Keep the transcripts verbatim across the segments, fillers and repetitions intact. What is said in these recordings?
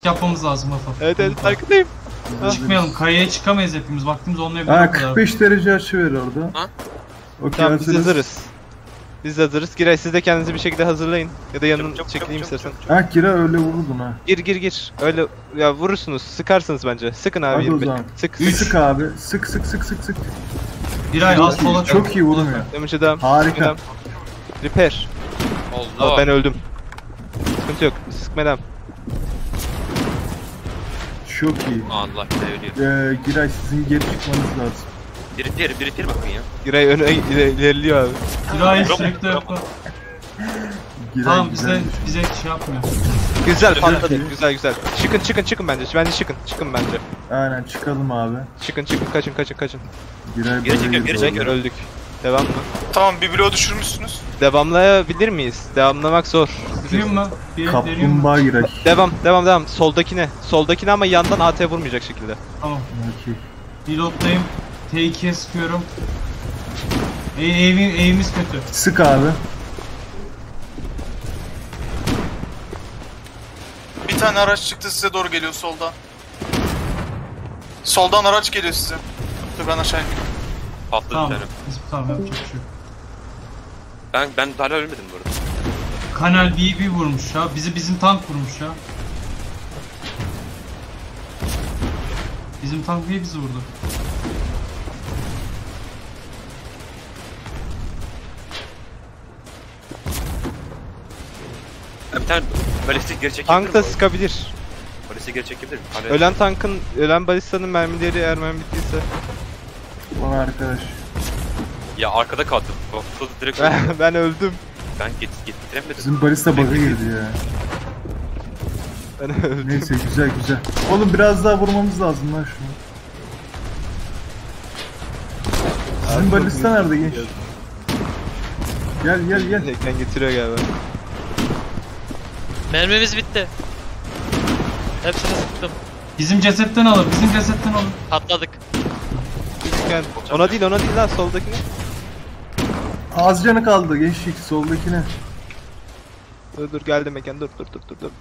yapmamız lazım hafif. Evet evet farkındayım. Çıkmayalım, kayaya çıkamayız hepimiz, vaktimiz olmayabilir. Ha kırk beş derece açı ver orada. Ha? Okay, tamam biz hazırız. Biz hazırız. Giray siz de kendinizi bir şekilde hazırlayın. Ya da yanına çekileyim istersen. Ha Giray öyle vururdun ha. Gir gir gir. Öyle ya vurursunuz. Sıkarsınız bence. Sıkın abi. Hadi o zaman. Sık sık. Sık abi. Sık sık sık sık sık. Bir ay az sola çok, çok iyi vurmuyor. Demişe devam. Harika. Devam. Repair. Allah. Aa, ben öldüm. Sıkıntı yok. Sıkma devam. Çok iyi. Allah ölüyor. Ee, Giray sizin geri çıkmanız lazım. Biritir, biritir bakın ya. Giray öne ilerliyor abi. Giray sürekli yapar. Giray Tamam bize bize şey yapmıyor. Güzel patladı. Güzel güzel. Çıkın çıkın çıkın bence. Bence çıkın. Çıkın bence. Aynen çıkalım abi. Çıkın çıkın kaçın kaçın kaçın. Giray Geri çekiyor, geri çekiyor. Öldük. Devam mı? Tamam bir bloğu düşürmüşsünüz. Devamlayabilir miyiz? Devamlamak zor. Bakayım mı? Bir Kaplumbağa Giray. Devam devam devam. Soldakine. Soldakine ama yandan A T vurmayacak şekilde. Tamam. Okey. Reload'dayım. T iki'ye sıkıyorum. E evim, evimiz kötü. Sık abi. Bir tane araç çıktı size doğru geliyor soldan. Soldan araç geliyor size. Dur ben aşağı ineyim. Patladı Tamam. bir tane. Biz tamam yapacak bir şey yok. Ben, ben hala ölmedim bu arada. Kanal B B vurmuş ya. Bizi bizim tank vurmuş ya. Bizim tank niye bizi vurdu? Bir tane balistik geri çekebilir Tank da mi? sıkabilir. Balistik geri çekebilir mi? Hala Ölen tankın, ölen balistanın mermileri eğer mermi bittiyse. O arkadaş. Ya arkada kaldım. Patladı direkt. Ben öldüm. Ben get getiremedim. Bizim barista bug'a girdi ya. Ben öldüm. Neyse güzel güzel. Oğlum biraz daha vurmamız lazım lan şunu. Sizin balista nerede genç? Gel gel gel. Ekran getiriyor galiba. Mermimiz bitti. Hepsini sıktım. Bizim cesetten alın, bizim cesetten alın. Patladık. Yani ona değil ona değil lan soldakine. Az canı kaldı gençlik soldakine. Dur dur geldim mekan dur dur dur dur dur.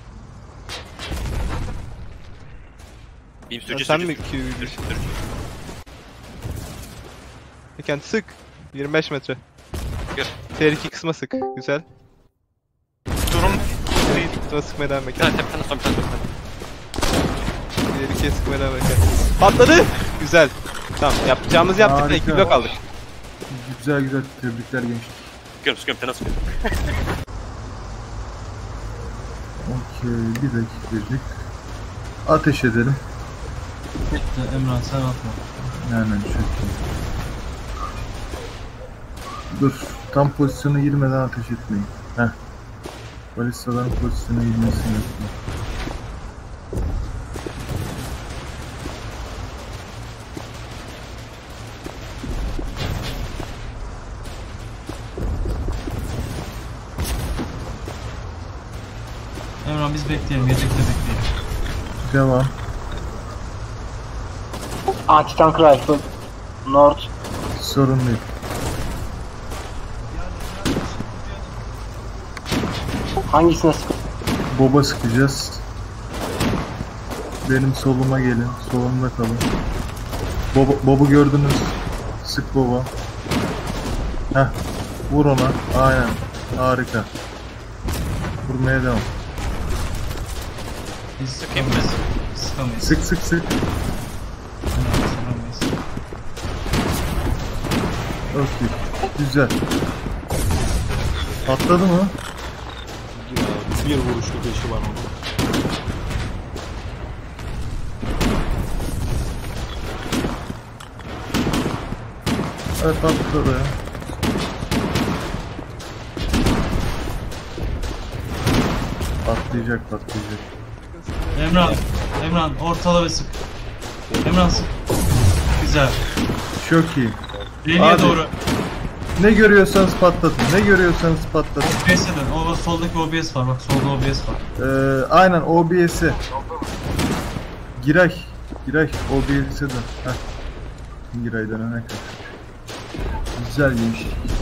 Benim Ya sürücü sen sürücü. mi Q Sürücü, sürücü. Mekan sık. yirmi beş metre. Gör. Tehlike kısma sık. Güzel. Durum Tehlike kısma sıkmaya devam Bir mekan. tane tepeden sonra bir tane tepeden. Tehlike sıkmaya devam mekan. Patladı. Güzel. Tamam yapacağımızı yaptık da Harika. iki blok aldık. Güzel güzel tebrikler gençlik. Sıkıyorum sıkıyorum bir tane sıkıyorum. Okey bir dakikacık. Ateş edelim. Bekle Emrah sen atma. Hemen çok iyi. Dur tam pozisyona girmeden ateş etmeyin. Heh. Balistaların pozisyona girmesini yapayım. Emrah biz bekleyelim, yedekte bekleyelim. Devam. Anti-tank rifle. North. Sorun değil. Hangisine sık? Boba sıkacağız. Benim soluma gelin. Solumda kalın. Boba, Bob'u gördünüz. Sık Boba. Heh. Vur ona. Aynen. Harika. Vurmaya devam. Biz sıkamayız. Sıkamayız. Sık sık sık. Emrah, sıkamayız. Okey. Güzel. Patladı mı? Bir vuruşlu beşi var onda. Evet patladı ya. Patlayacak patlayacak. Emrah, Emrah ortala ve sık. Emrah sık. Güzel. Çok iyi. Reniye Abi. doğru. Ne görüyorsanız patlatın. Ne görüyorsanız patlatın. O B S'e dön. O soldaki O B S var bak, solda O B S var. Ee, aynen O B S'e. Giray. Giray O B S'e dön. Heh. Giray dönene kadar. Güzel genç.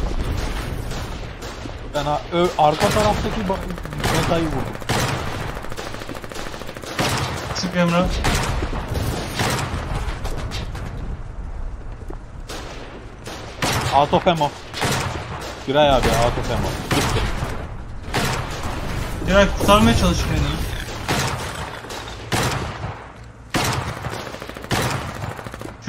Ben a- ö- arka taraftaki ba- metayı vurdum. sık Emrah. Out of ammo. Güray abi out of ammo. Gitti. Giray kurtarmaya çalış kendini. Şu.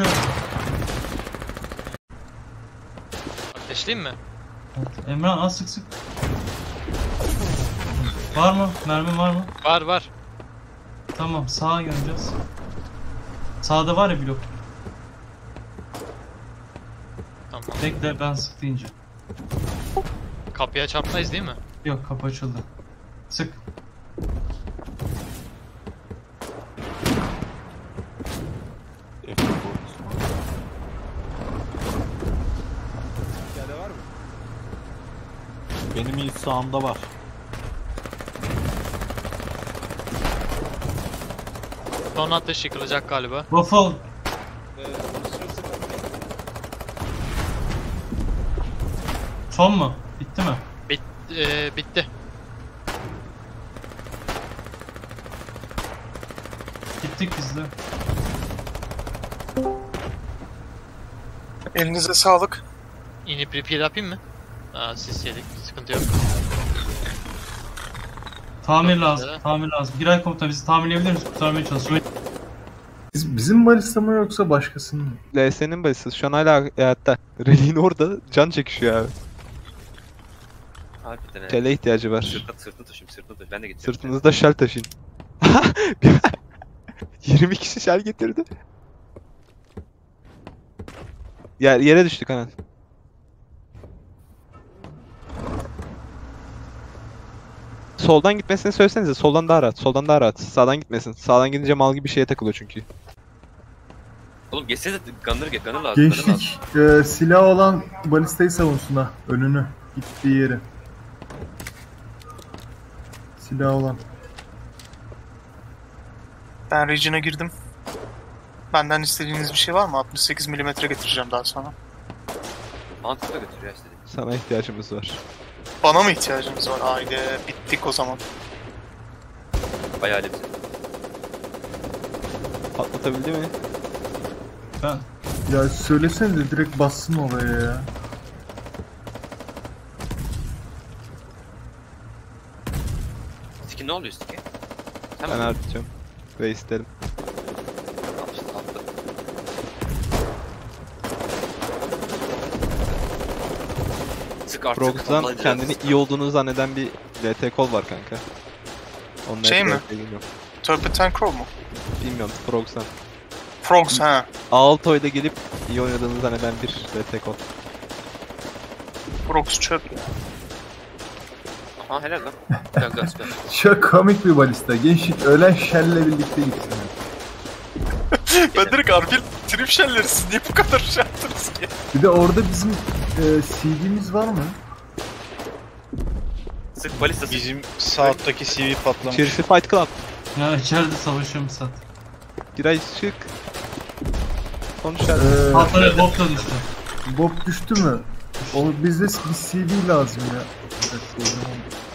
Ateşleyeyim mi? Evet. Emrah az sık sık. Var mı? Mermi var mı? Var var. Tamam sağa geleceğiz. Sağda var ya blok. Tamam. Bekle ben sık deyince. Kapıya çarpmayız değil mi? Yok kapı açıldı. Sık. Benim ilk sağımda var. Son ateş yıkılacak galiba. Waffle. Son mu? Bitti mi? Bit e, bitti. Gittik biz de. Elinize sağlık. İnip repeat yapayım mı? Aa siz yedik. Sıkıntı yok. Tamir Çok lazım. güzel. Tamir lazım. Giray komutan bizi tamirleyebilir misin? Kurtarmaya çalışıyor. Biz, bizim balista mı yoksa başkasının mı? L S'nin balisi şu an hala hayatta. Reli'nin orada can çekişiyor abi. Harbiden he. Şele ihtiyacı var. Sırtını sırtını taşıyayım sırtını taşıyayım. Ben de getiriyorum. Sırtınızda şel taşıyın. yirmi kişi şel getirdi. Yer, yere düştük hemen. Soldan gitmesini söylesenize. Soldan daha rahat. Soldan daha rahat. Sağdan gitmesin. Sağdan gidince mal gibi şeye takılıyor çünkü. Oğlum geçsenize Gunner get. Gunner lazım. Gunner lazım. Gençlik e, silah olan balistayı savunsun ha. Önünü. Gittiği yeri. Silah olan. Ben Region'a girdim. Benden istediğiniz bir şey var mı? altmış sekiz milimetre getireceğim daha sonra. Mantıkla götürüyor işte. Sana ihtiyacımız var. Bana mı ihtiyacınız var? Haydi bittik o zaman. Bayağı bize. Patlatabildi mi? Ben. Ya söylesene de direkt bassın oraya ya. Stick'in ne oluyor Stick'e? Sen Ben mi? harcayacağım. Ve isterim. Al işte altta. Sık artık. Frogs'dan Vallahi kendini biraz- iyi olduğunu zanneden bir L T kol var kanka. Onun Şey ne mi? yaptığı bilmiyorum. Turpentine Crow mu? Bilmiyorum Frogs'dan. Frogs ha. Aalto'yla gelip iyi oynadığını zanneden bir L T kol. Frogs çöp ya. Aha helal lan. Gel gel gel. Çok komik bir balista. Gençlik ölen şelle birlikte gitsin. Ben direkt Arbil trip shell'leri siz niye bu kadar şey yaptınız ki? Bir de orada bizim e, C D'miz var mı? Sık balista sık. Bizim sağ alttaki C V patlamış. İçerisi Fight Club. Ya içeride savaşıyorum Sat. Giray çık. Konuş hadi. Ee, Patlara bok da düştü. Bob düştü mü? O bizde bir C V lazım ya. Bir dakika, o zaman.